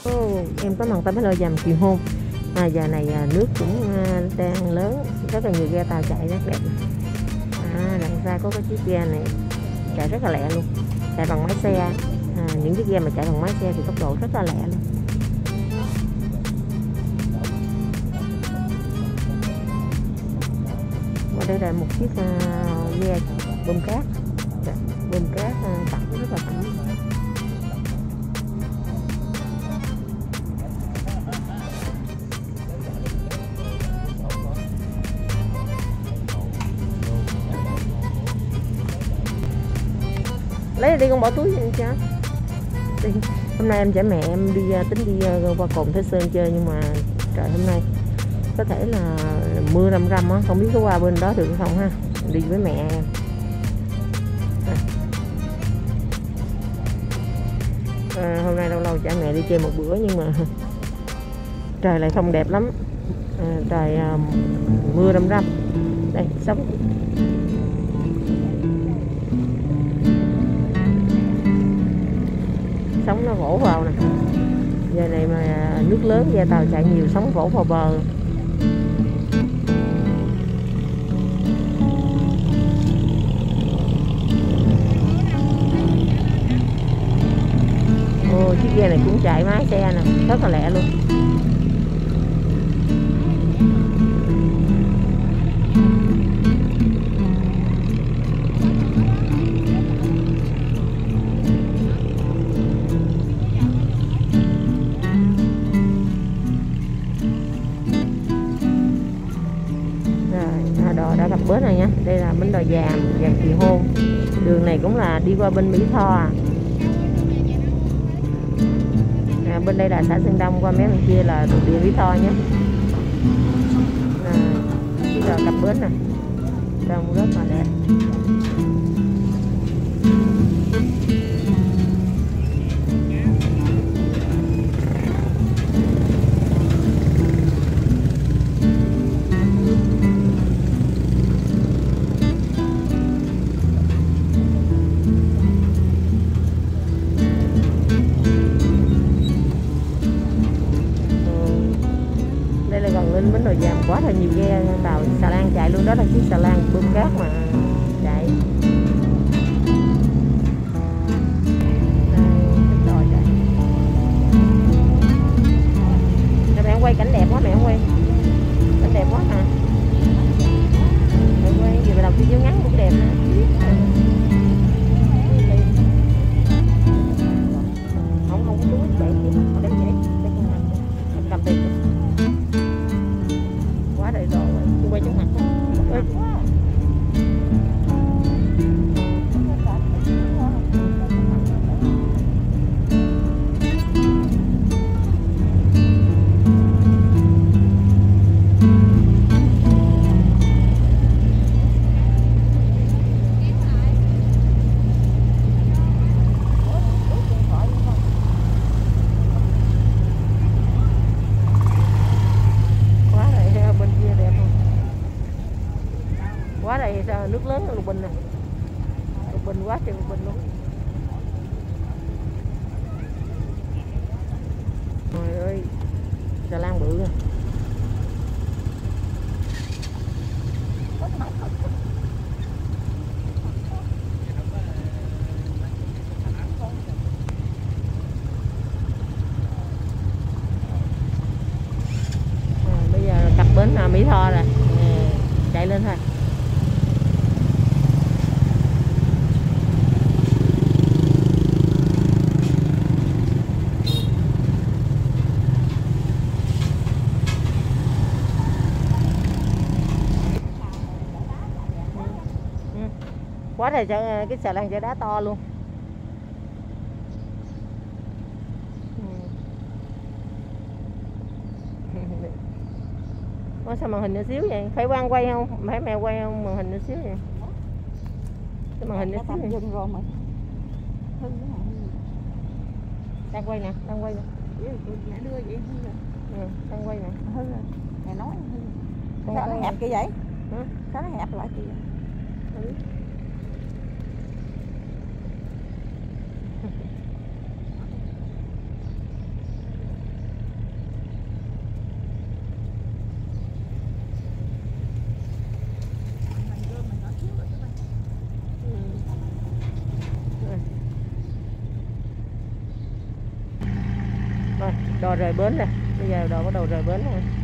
Em có mặt tại Bến Lôi Dầm Kỳ Hôn. Giờ này nước cũng đang lớn, rất là nhiều ghe tàu chạy rất đẹp. Đằng xa có cái chiếc ghe này chạy rất là lẹ luôn, chạy bằng máy xe. Những chiếc ghe mà chạy bằng máy xe thì tốc độ rất là lẹ luôn. Và đây là một chiếc ghe bơm cát, tẩm rất là tẩm. Lấy đi con bỏ túi cho. Hôm nay em chở mẹ em tính đi qua cồn Thái Sơn chơi, nhưng mà trời hôm nay có thể là mưa râm râm á, không biết có qua bên đó được không ha. Đi với mẹ em. Hôm nay lâu lâu chở mẹ đi chơi một bữa nhưng mà trời lại không đẹp lắm. Trời mưa râm râm. Đây sóng. Sóng nó vỗ vào nè. Giờ này mà nước lớn ghe tàu chạy nhiều, sóng vỗ vào bờ. Chiếc ghe này cũng chạy máy xe nè, rất là lẹ luôn. Đò đã gặp bến này nha. Đây là bến đò Dàm Kỳ Hôn. Đường này cũng là đi qua bên Mỹ Tho. Bên đây là xã Sơn Đông, qua mấy bên kia là thuộc địa Mỹ Tho nhé. Chiếc đò cập bến này, đông rất là đẹp. Lên bến đò Dàm quá là nhiều ghe tàu xà lan chạy luôn, đó là chiếc xà lan bơm cát mà chạy. Mẹ em quay cảnh đẹp quá, mẹ em quay cảnh đẹp quá hả? Mẹ quay gì mà làm video ngắn cũng đẹp nè. Không có túi để đây vậy, em cầm tiền. Quá đầy đồ rồi, tôi quay trước mặt thôi. Quá đây sao nước lớn Lục Bình nè, Lục Bình quá trời Lục Bình luôn. Trời ơi, xà lan bự nè. Bây giờ cập bến Mỹ Tho rồi, chạy lên thôi. Quá trời cái xà lan chở đá to luôn. Có sao màn hình nhỏ xíu vậy? Phải quang quay không? Phải mẹ quay không? Màn hình nhỏ xíu vậy? Cái màn hình nhỏ xíu vậy? Rồi mà. Đang quay nè, đang quay nè. Mẹ đưa vậy đang quay nè. Hư rồi. Mẹ nói hư. Sao nó hẹp kia vậy? Hả? Sao nó hẹp lại kìa? Rồi, đò rời bến rồi. Bây giờ đò bắt đầu rời bến rồi.